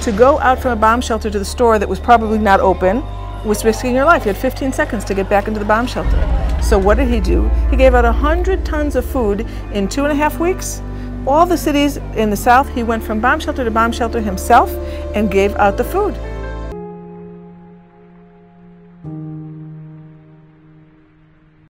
To go out from a bomb shelter to the store that was probably not open was risking your life. You had 15 seconds to get back into the bomb shelter. So what did he do? He gave out 100 tons of food in 2.5 weeks. All the cities in the south, he went from bomb shelter to bomb shelter himself and gave out the food.